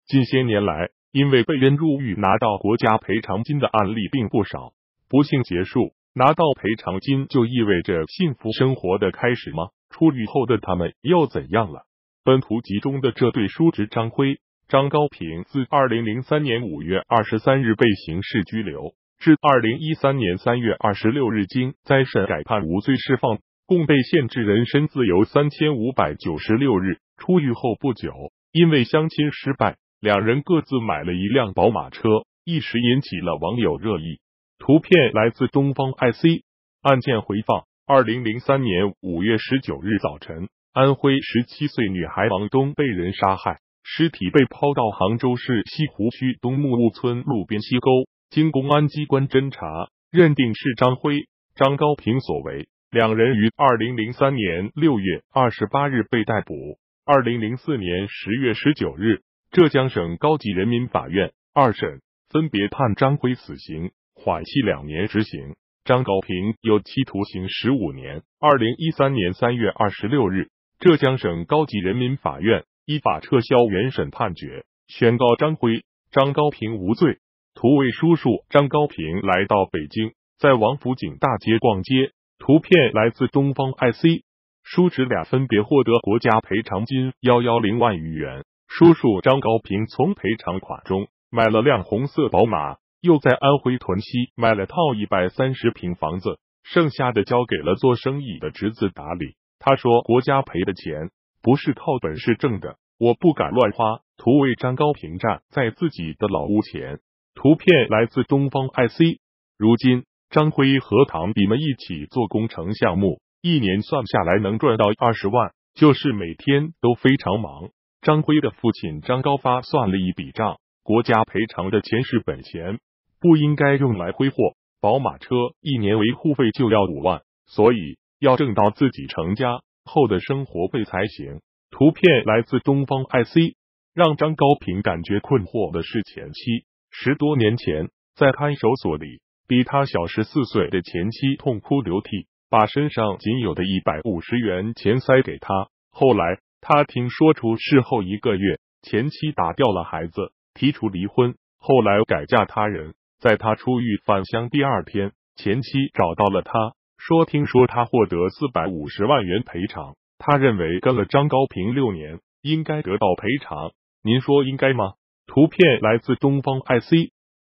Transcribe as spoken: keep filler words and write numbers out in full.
近些年来，因为被冤入狱拿到国家赔偿金的案例并不少。不幸结束，拿到赔偿金就意味着幸福生活的开始吗？出狱后的他们又怎样了？本图集中的这对叔侄张辉、张高平自二零零三年五月二十三日被刑事拘留，至二零一三年三月二十六日经再审改判无罪释放，共被限制人身自由三千五百九十六日。出狱后不久，因为相亲失败，两人各自买了一辆宝马车，一时引起了网友热议。图片来自东方 I C。 案件回放：二零零三年五月十九日早晨，安徽十七岁女孩王东被人杀害，尸体被抛到杭州市西湖区东木屋村路边溪沟，经公安机关侦查，认定是张辉、张高平所为。两人于二零零三年六月二十八日被逮捕。二零零四年十月十九日，浙江省高级人民法院二审分别判张辉死刑，缓期两年执行；张高平有期徒刑十五年。二零一三年三月二十六日，浙江省高级人民法院依法撤销原审判决，宣告张辉、张高平无罪。图为叔叔张高平来到北京，在王府井大街逛街。图片来自东方 I C。 叔侄俩分别获得国家赔偿金一百一十万余元。叔叔张高平从赔偿款中买了辆红色宝马，又在安徽屯溪买了套一百三十平房子，剩下的交给了做生意的侄子打理。他说国家赔的钱不是靠本事挣的，我不敢乱花。图为张高平站在自己的老屋前。图片来自东方 I C。 如今张辉和堂弟们一起做工程项目，一年算下来能赚到二十万，就是每天都非常忙。张辉的父亲张高发算了一笔账，国家赔偿的钱是本钱，不应该用来挥霍。宝马车一年维护费就要五万，所以要挣到自己成家后的生活费才行。图片来自东方 I C。 让张高平感觉困惑的是前妻。十多年前，在看守所里，比他小十四岁的前妻痛哭流涕，把身上仅有的一百五十元钱塞给他。后来他听说出事后一个月，前妻打掉了孩子，提出离婚，后来改嫁他人。在他出狱返乡第二天，前妻找到了他，说听说他获得四百五十万元赔偿，他认为跟了张高平六年，应该得到赔偿，您说应该吗？图片来自东方 I C。